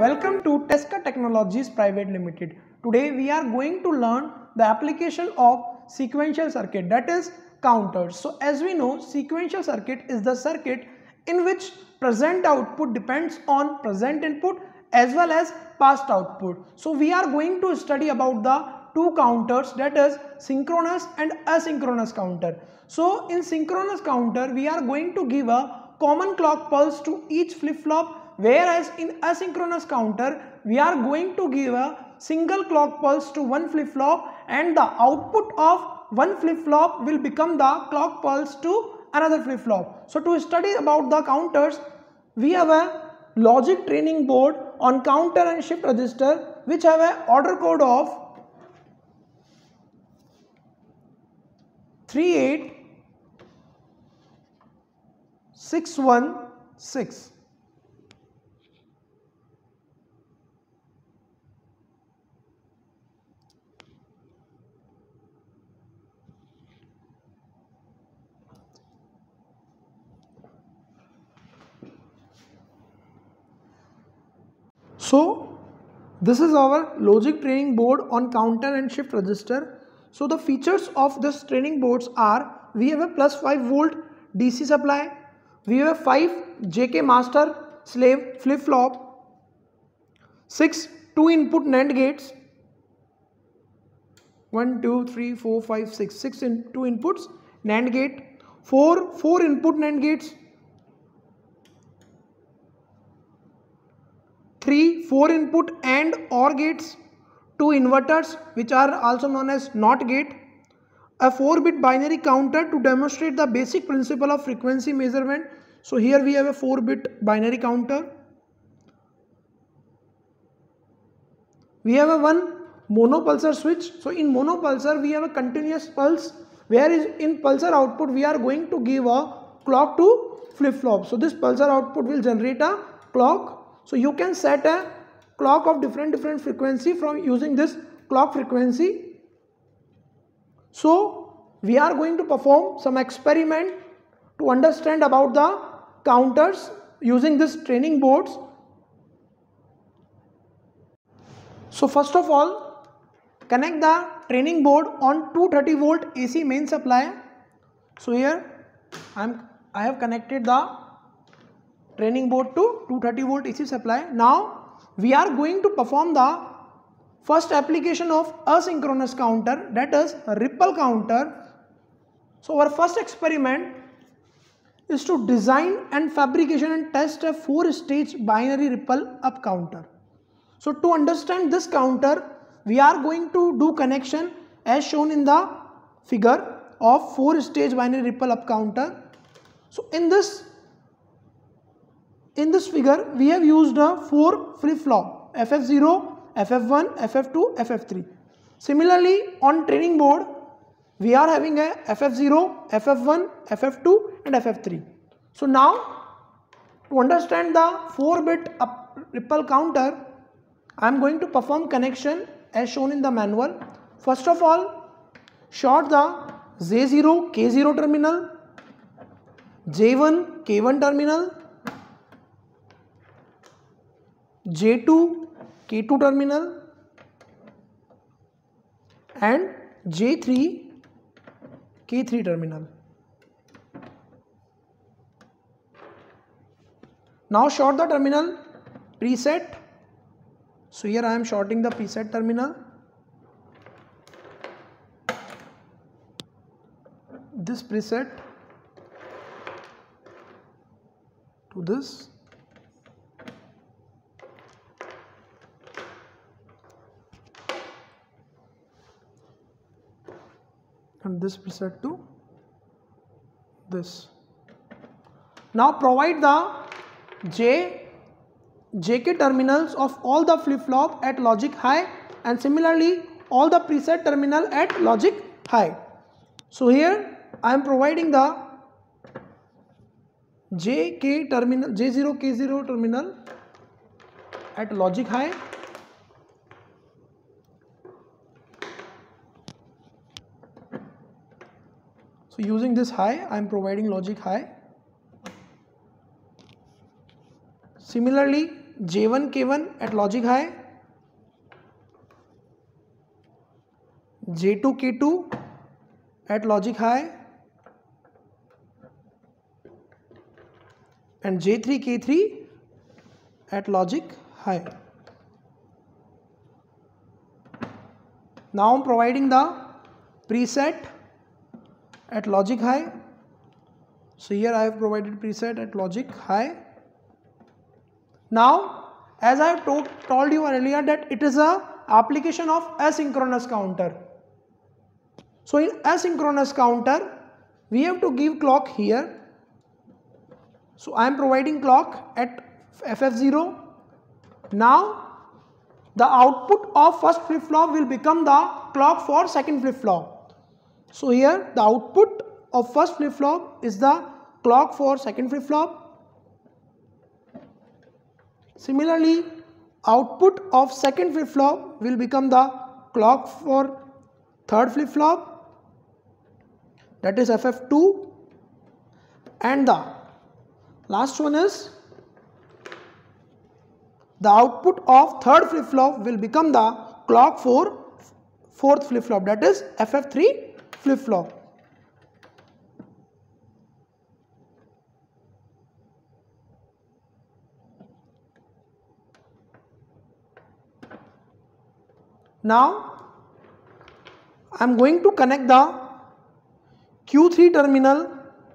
Welcome to Tesca Technologies Private Limited. Today we are going to learn the application of sequential circuit, that is counters. So as we know, sequential circuit is the circuit in which present output depends on present input as well as past output. So we are going to study about the two counters, that is synchronous and asynchronous counter. So in synchronous counter we are going to give a common clock pulse to each flip-flop, whereas in asynchronous counter we are going to give a single clock pulse to one flip-flop and the output of one flip-flop will become the clock pulse to another flip-flop. So to study about the counters, we have a logic training board on counter and shift register which have a order code of 38616. So this is our logic training board on counter and shift register. So the features of this training boards are, we have a plus 5 volt DC supply, we have a 5 JK master slave flip flop, 6 2 input NAND gates, 1 2 3 4 5 6 6 in 2 inputs NAND gate, 4 input NAND gates, 3 4 input AND OR gates, 2 inverters which are also known as NOT gate, a 4-bit binary counter to demonstrate the basic principle of frequency measurement. So here we have a 4-bit binary counter. We have a one monopulsar switch. So in monopulsar we have a continuous pulse, whereas in pulsar output we are going to give a clock to flip-flop. So this pulsar output will generate a clock. So you can set a clock of different frequency from using this clock frequency. So we are going to perform some experiment to understand about the counters using this training boards. So first of all, connect the training board on 230 volt AC main supply. So here I have connected the training board to 230 volt AC supply. Now we are going to perform the first application of asynchronous counter, that is a ripple counter. So our first experiment is to design and fabrication and test a 4-stage binary ripple up counter. So to understand this counter, we are going to do connection as shown in the figure of 4-stage binary ripple up counter. So in this figure we have used a 4 flip-flop, FF0, FF1, FF2, FF3. Similarly on training board we are having a FF0, FF1, FF2 and FF3. So now to understand the 4-bit ripple counter, I am going to perform connection as shown in the manual. First of all, short the J0 K0 terminal, J1 K1 terminal, J2 K2 terminal and J3 K3 terminal. Now short the terminal preset. So here I am shorting the preset terminal. This preset to this. And this preset to this. Now provide the JK terminals of all the flip-flop at logic high and similarly all the preset terminal at logic high. So here I am providing the JK terminal, J0 K0 terminal at logic high. So using this high, I am providing logic high. Similarly, J1 K1 at logic high, J2 K2 at logic high, and J3 K3 at logic high. Now I'm providing the preset at logic high. So here I have provided preset at logic high. Now, as I have told you earlier that it is a application of asynchronous counter. So in asynchronous counter, we have to give clock here. So I am providing clock at FF0. Now the output of first flip flop will become the clock for second flip flop. So here the output of first flip flop is the clock for second flip flop. Similarly, output of second flip flop will become the clock for third flip flop, that is FF2, and the last one is the output of third flip flop will become the clock for fourth flip flop, that is FF3 flip flop. Now I am going to connect the Q3 terminal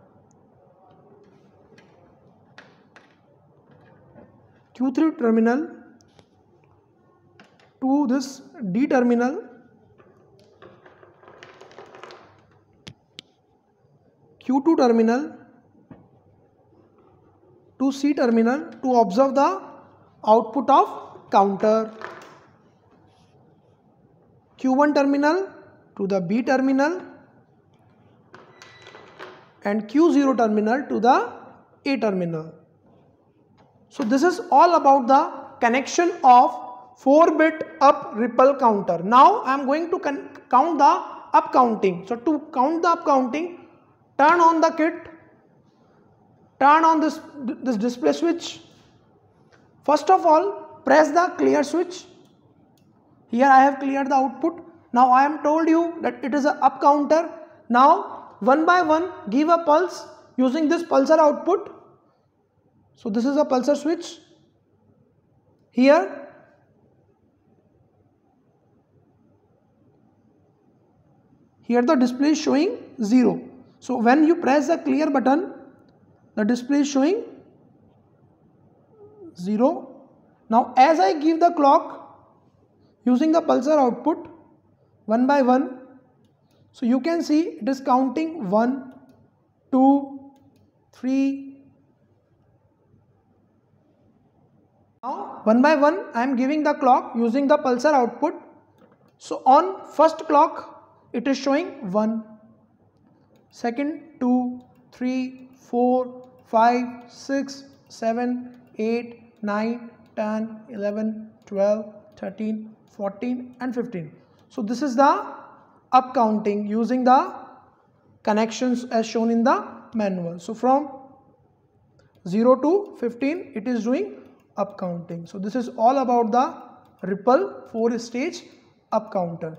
to this D terminal, Q2 terminal to C terminal to observe the output of counter, Q1 terminal to the B terminal, and Q0 terminal to the A terminal. So this is all about the connection of 4-bit up ripple counter. Now I am going to count the up counting. So to count the up counting, turn on the kit, turn on this display switch. First of all, press the clear switch. Here I have cleared the output. Now I am told you that it is a up counter. Now one by one give a pulse using this pulsar output. So this is a pulsar switch. Here the display is showing 0. So when you press the clear button, the display is showing 0. Now as I give the clock using the pulsar output one by one, so you can see it is counting 1, 2, 3. Now one by one I am giving the clock using the pulsar output. So on first clock it is showing 1, second 2, 3, 4, 5, 6, 7, 8, 9, 10, 11, 12, 13, 14 and 15. So this is the up counting using the connections as shown in the manual. So from 0 to 15 it is doing up counting. So this is all about the ripple 4-stage up counter.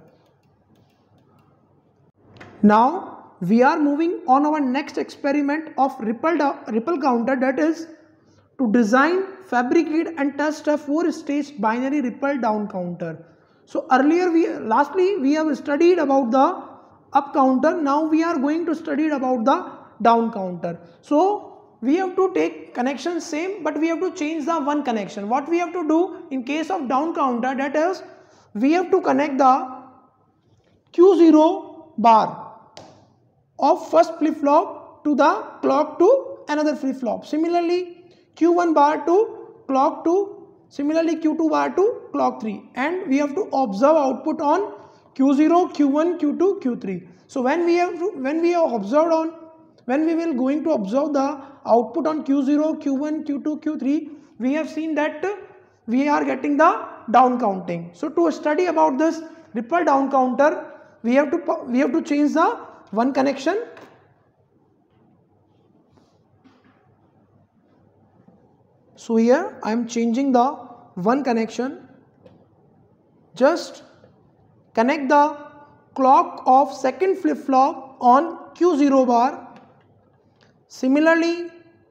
Now we are moving on our next experiment of ripple counter, that is to design, fabricate and test a 4-stage binary ripple down counter. So earlier lastly we have studied about the up counter. Now we are going to study about the down counter. So we have to take connections same, but we have to change the one connection. What we have to do in case of down counter, that is we have to connect the Q0 bar of first flip flop to the clock to another flip flop. Similarly Q1 bar to clock 2, similarly Q2 bar to clock 3, and we have to observe output on Q0, Q1, Q2, Q3. So when we will going to observe the output on Q0, Q1, Q2, Q3, we have seen that we are getting the down counting. So to study about this ripple down counter, we have to change the one connection. So here I am changing the one connection. Just connect the clock of second flip-flop on Q0 bar. Similarly,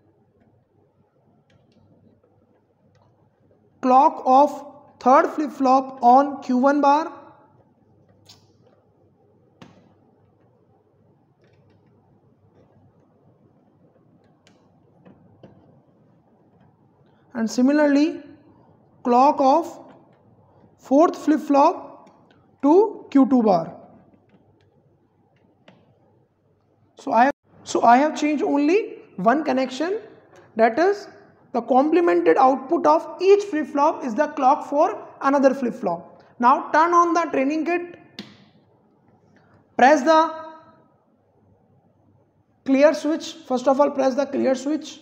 clock of third flip-flop on Q1 bar. And similarly, clock of fourth flip-flop to Q2 bar. So I have changed only one connection, that is the complemented output of each flip-flop is the clock for another flip-flop. Now turn on the training kit, press the clear switch. First of all, press the clear switch.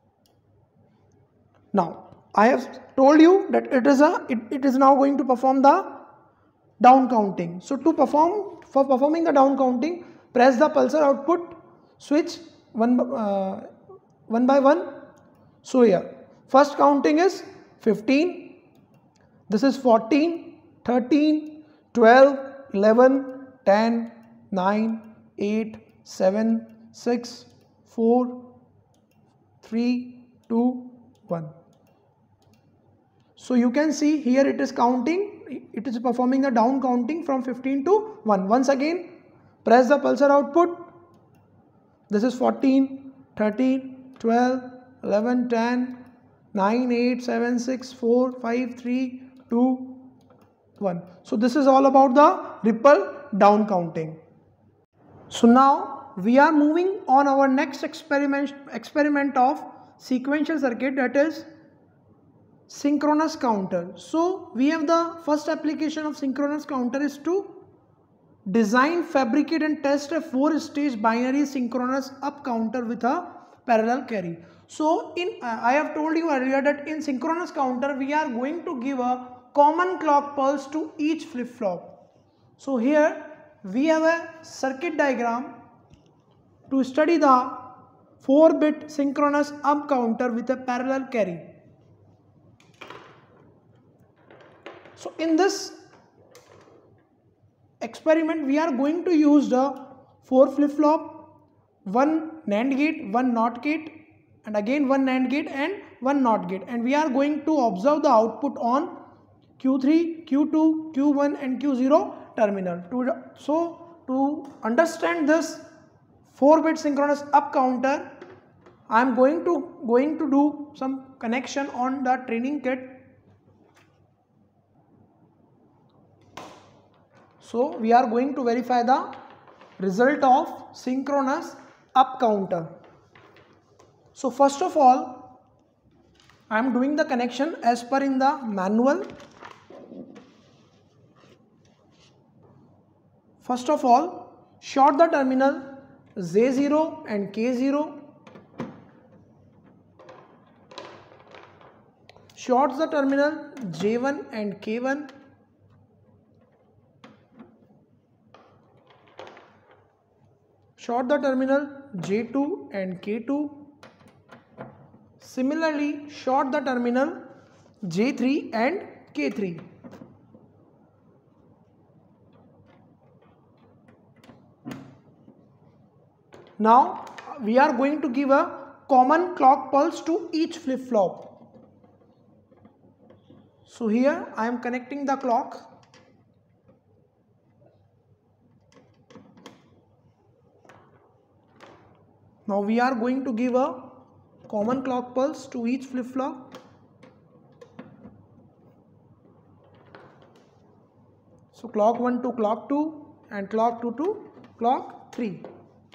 Now I have told you that it is now going to perform the down counting. So for performing the down counting, press the pulsar output switch one by one. So here first counting is 15, this is 14, 13, 12, 11, 10, 9, 8, 7, 6, 4, 3, 2, 1. So you can see here it is counting, it is performing a down counting from 15 to 1. Once again, press the pulsar output. This is 14, 13, 12, 11, 10, 9, 8, 7, 6, 4, 5, 3, 2, 1. So this is all about the ripple down counting. So now we are moving on our next experiment of sequential circuit, that is synchronous counter. So we have the first application of synchronous counter is to design, fabricate and test a 4-stage binary synchronous up counter with a parallel carry. So I have told you earlier that in synchronous counter we are going to give a common clock pulse to each flip-flop. So here we have a circuit diagram to study the 4-bit synchronous up counter with a parallel carry. So in this experiment we are going to use the 4 flip-flop, 1 NAND gate, 1 NOT gate and again 1 NAND gate and 1 NOT gate, and we are going to observe the output on Q3, Q2, Q1 and Q0 terminal. So to understand this 4-bit synchronous up counter, I am going to do some connection on the training kit. So we are going to verify the result of synchronous up counter. So first of all, I am doing the connection as per in the manual. First of all, short the terminal J0 and K0. Short the terminal J1 and K1. Short the terminal J2 and K2. Similarly, short the terminal J3 and K3. Now we are going to give a common clock pulse to each flip-flop. So here I am connecting the clock. Now we are going to give a common clock pulse to each flip-flop. So clock 1 to clock 2 and clock 2 to clock 3.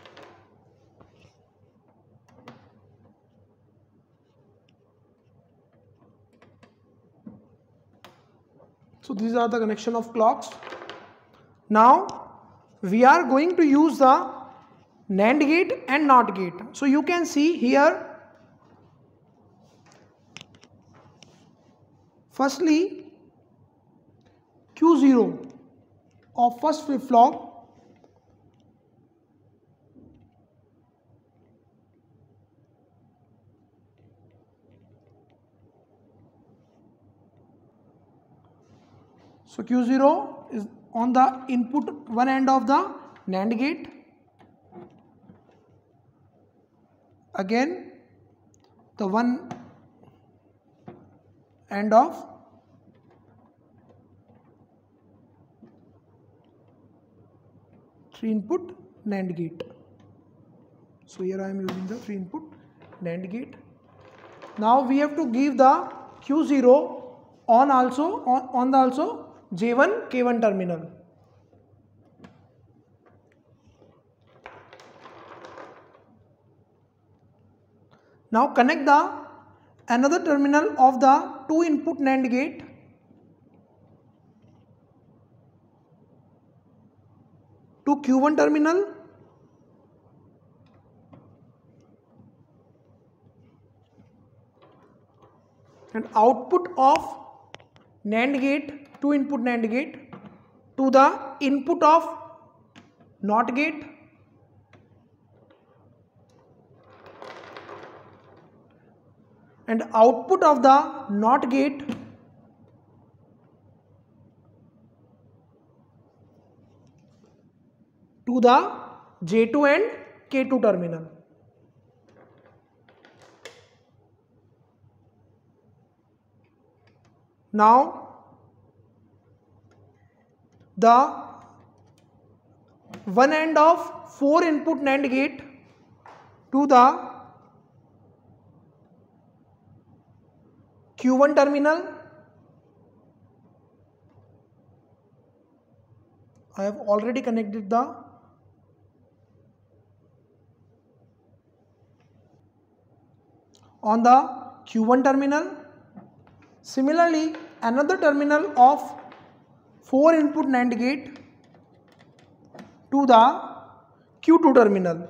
So these are the connection of clocks. Now we are going to use the NAND gate and NOT gate. So you can see here, firstly Q0 of first flip-flop So Q0 is on the input one end of the NAND gate. Again the one end of three input NAND gate. So here I am using the 3 input NAND gate. Now we have to give the Q0 on also on the also J1 K1 terminal. Now connect the another terminal of the 2 input NAND gate to Q1 terminal. And output of NAND gate, 2 input NAND gate to the input of NOT gate. And output of the NOT gate to the J2 and K2 terminal. Now the one end of 4 input NAND gate to the Q1 terminal. I have already connected the on the Q1 terminal. Similarly, another terminal of 4 input NAND gate to the Q2 terminal.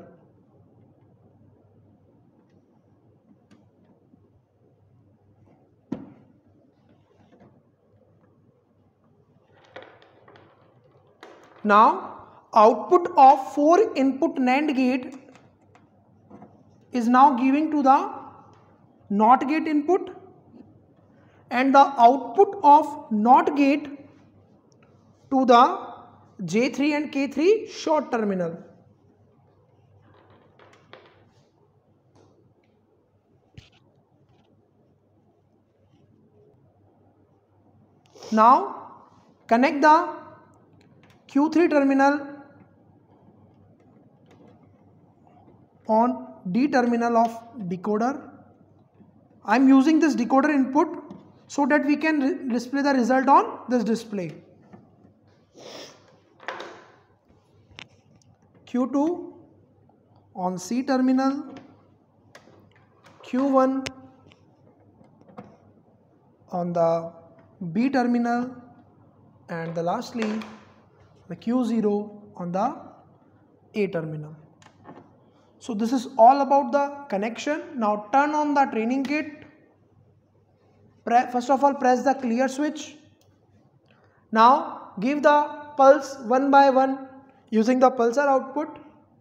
Now output of 4 input NAND gate is now giving to the NOT gate input, and the output of NOT gate to the J3 and K3 short terminal. Now connect the Q3 terminal on D terminal of decoder. I am using this decoder input so that we can display the result on this display. Q2 on C terminal, Q1 on the B terminal, and the lastly the Q0 on the A terminal. So this is all about the connection. Now turn on the training gate. First of all, press the clear switch. Now give the pulse one by one using the pulsar output.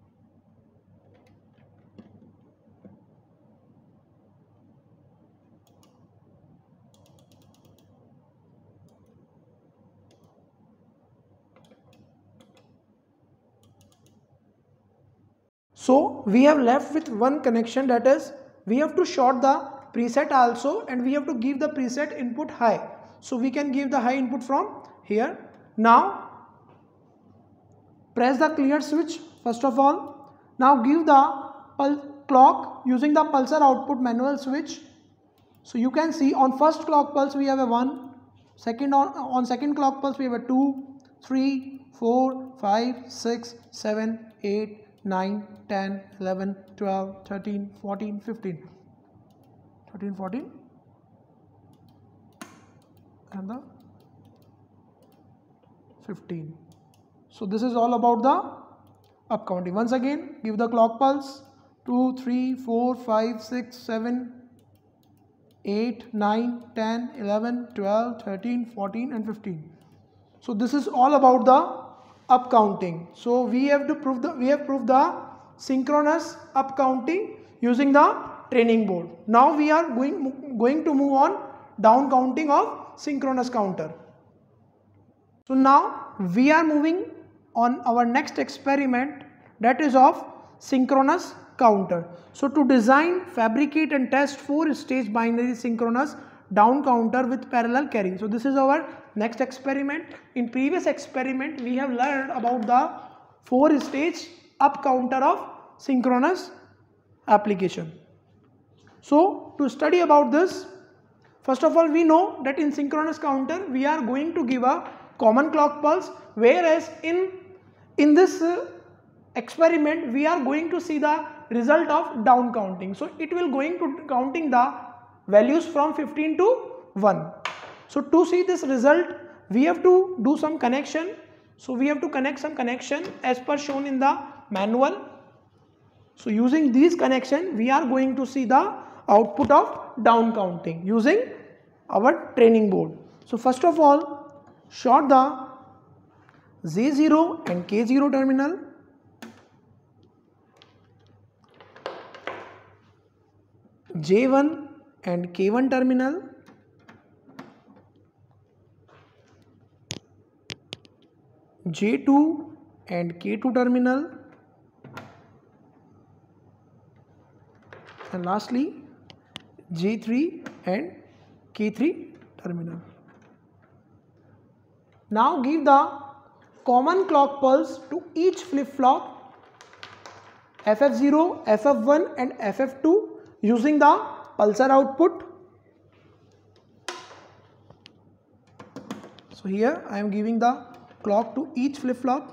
So we have left with one connection, that is we have to short the preset also, and we have to give the preset input high. So we can give the high input from here. Now press the clear switch first of all. Now give the clock using the pulsar output manual switch. So you can see on first clock pulse we have a 1, second on second clock pulse we have a 2, 3, 4, 5, 6, 7, 8, 9, 10, 11, 12, 13, 14, 15. 13, 14 and the 15. So this is all about the up counting. Once again, give the clock pulse 2, 3, 4, 5, 6, 7, 8, 9, 10, 11, 12, 13, 14 and 15. So this is all about the up counting. So we have proved the synchronous up counting using the training board. Now we are going to move on down counting of synchronous counter. So now we are moving on our next experiment, that is of synchronous counter. So to design, fabricate and test 4-stage binary synchronous down counter with parallel carrying. So this is our next experiment. In previous experiment we have learned about the 4-stage up counter of synchronous application. So to study about this, first of all we know that in synchronous counter we are going to give a common clock pulse, whereas in this experiment we are going to see the result of down counting. So it will going to counting the values from 15 to 1. So to see this result we have to do some connection. So we have to connect some connection as per shown in the manual. So using these connection we are going to see the output of down counting using our training board. So first of all, short the J0 and K0 terminal, J1 and K1 terminal, J2 and K2 terminal, and lastly J3 and K3 terminal. Now give the common clock pulse to each flip-flop FF0, FF1 and FF2 using the pulsar output. So here I am giving the clock to each flip-flop.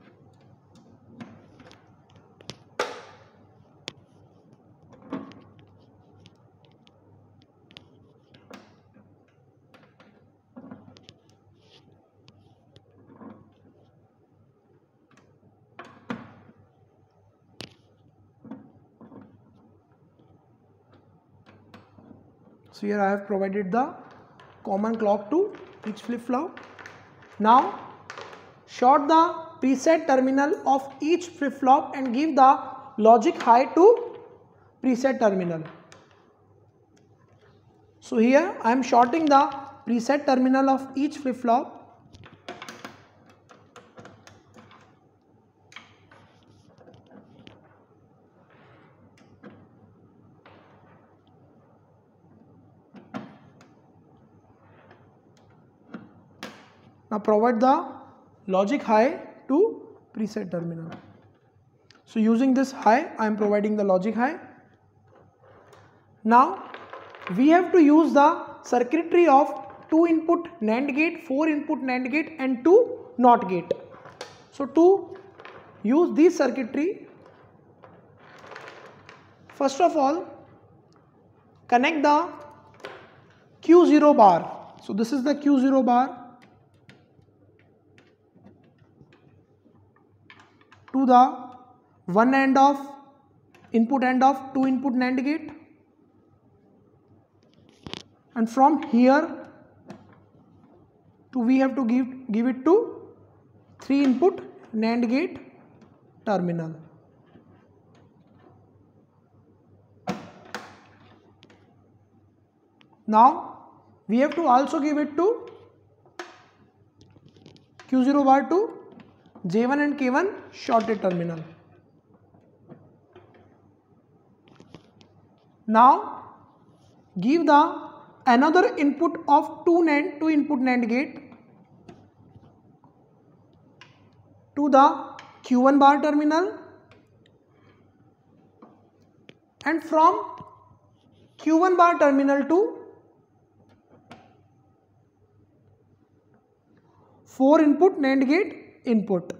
So here I have provided the common clock to each flip-flop. Now short the preset terminal of each flip-flop and give the logic high to preset terminal. So here I am shorting the preset terminal of each flip-flop. Now provide the logic high to preset terminal. So using this high I am providing the logic high. Now we have to use the circuitry of 2 input NAND gate, 4 input NAND gate and 2 NOT gate. So to use this circuitry, first of all connect the Q0 bar. So this is the Q0 bar to the one end of input end of 2 input NAND gate, and from here to we have to give it to 3 input NAND gate terminal. Now we have to also give it to Q0 bar to J1 and K1 shorted terminal. Now give the another input of 2 input NAND gate to the Q1 bar terminal, and from Q1 bar terminal to 4 input NAND gate input.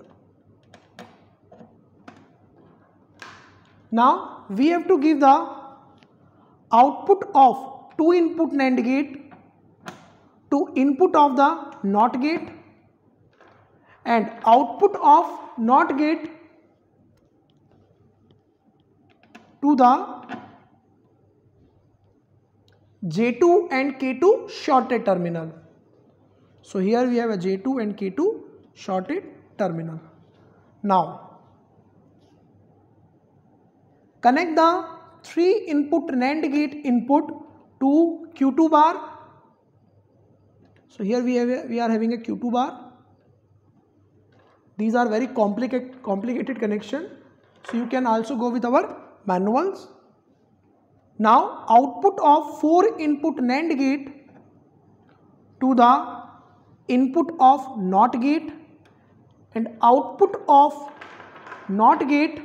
Now we have to give the output of 2 input NAND gate to input of the NOT gate and output of NOT gate to the J2 and K2 shorted terminal. So here we have a J2 and K2 shorted terminal. Now connect the 3 input NAND gate input to Q2 bar. So here we are having a Q2 bar. These are very complicated connection. So you can also go with our manuals. Now output of 4 input NAND gate to the input of NOT gate and output of NOT gate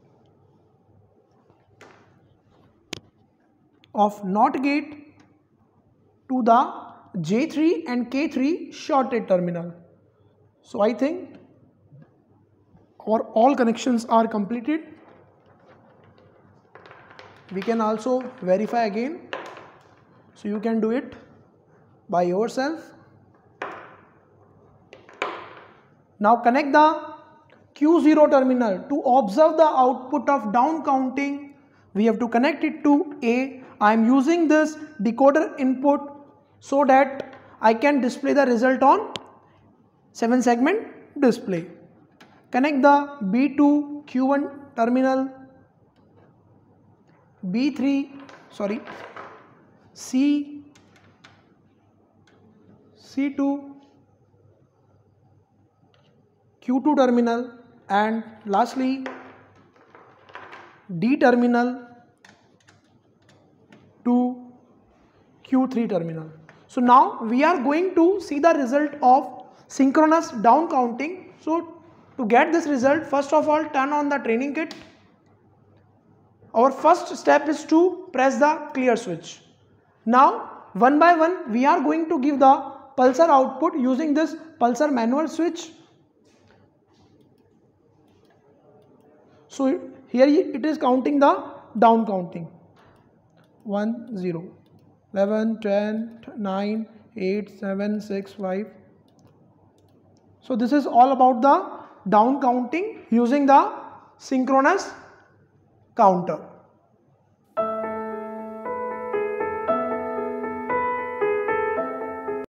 to the J3 and K3 shorted terminal. So I think our all connections are completed. We can also verify again. So you can do it by yourself. Now connect the Q0 terminal. To observe the output of down counting, we have to connect it to A. I am using this decoder input so that I can display the result on 7 segment display. Connect the B2 Q1 terminal, C2 Q2 terminal, and lastly D terminal to Q3 terminal. So now we are going to see the result of synchronous down counting. So to get this result, first of all turn on the training kit. Our first step is to press the clear switch. Now one by one we are going to give the pulsar output using this pulsar manual switch. So here it is counting the down counting. 1, 0, 11, 10, 9, 8, 7, 6, 5. So this is all about the down counting using the synchronous counter.